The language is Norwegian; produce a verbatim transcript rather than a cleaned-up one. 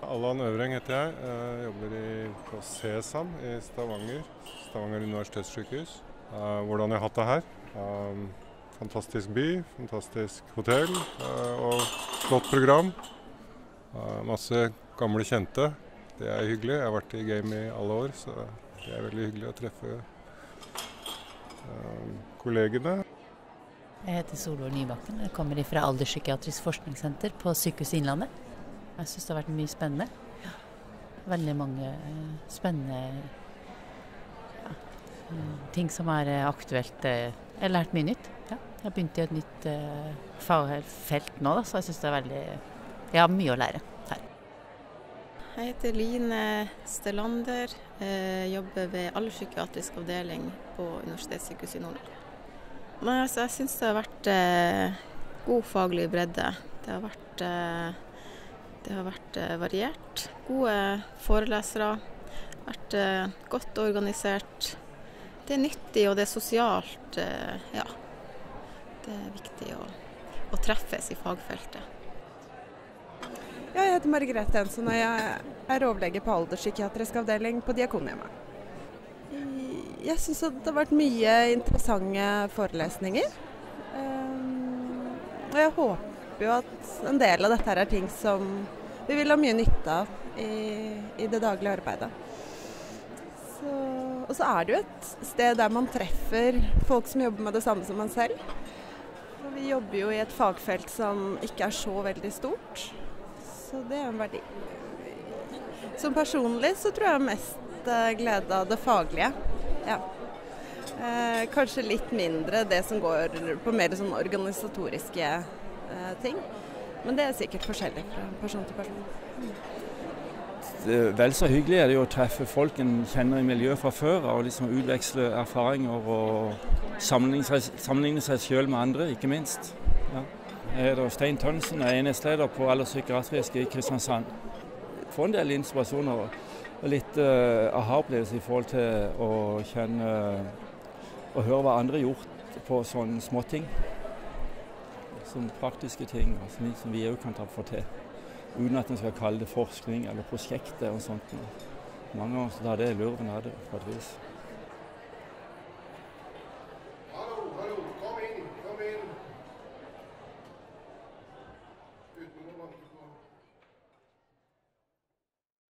Allan Øvreng heter jeg. Jeg jobber i, på CESAM i Stavanger, Stavanger universitetssykehus. Uh, hvordan jeg har hatt det her. Um, fantastisk by, fantastisk hotell uh, og flott program. Uh, masse gamle kjente. Det er hyggelig. Jeg har vært i game i alle år, så det er veldig hyggelig å treffe uh, kollegene. Jeg heter Solvår Nybakken. Jeg kommer fra Alderspsykiatrisk forskningssenter på Sykehuset Innlandet. Jeg synes det har vært mye spennende. Ja. Veldig mange spennende ja, ting som er aktuelt. Jeg har lært mye nytt. Ja. Jeg har begynt i et nytt uh, fagfelt nå, da, så jeg synes det er veldig... Jeg har mye å lære her. Jeg heter Line Stellander. Jeg jobber ved Alderspsykiatrisk avdeling på Universitetssykehuset i Nord-Norge. Men altså, jeg synes det har vært eh, god faglig bredde. Det har vært... Eh, Det har vært eh, variert, gode forelesere, vært eh, godt organisert. Det er nyttig og det er sosialt, eh, ja. Det er viktig å, å treffes i fagfeltet. Ja, jeg heter Margrethe Hensen og jeg er overlege på Alderspsykiatrisk avdeling på Diakonhjemmet. Jeg synes at det har vært mye interessante forelesninger. Um, og jeg håper jo at en del av dette er ting som vi vil ha mye nytte av i, i det daglige arbeidet. Så, og så er det jo et sted der man treffer folk som jobber med det samme som man selv. Og vi jobber jo i et fagfelt som ikke er så veldig stort, så det er en verdi. Som personlig så tror jeg mest eh, glede av det faglige. Ja. Eh, kanskje litt mindre det som går på mer sånn organisatoriske ting. Men det er sikkert forskjellig fra person til person. Det er vel så hyggelig er det jo å treffe folk en kjenner i miljøet fra før, og liksom utveksle erfaringer og sammenligne seg, sammenligne seg selv med andre, ikke minst. Ja. Jeg heter Stein Tønnesen, jeg er enhetsleder på Alderspsykiatrisk i Kristiansand. Får en del inspirasjoner og litt uh, aha-opplevelse i forhold til å kjenne og høre hva andre har gjort på sånne småting. Som praktiske ting altså, som vi også kan ta få til, uten at en skal kalle det forskning eller prosjekter og sånt. Mange ganger så tar det lurven av det på et vis.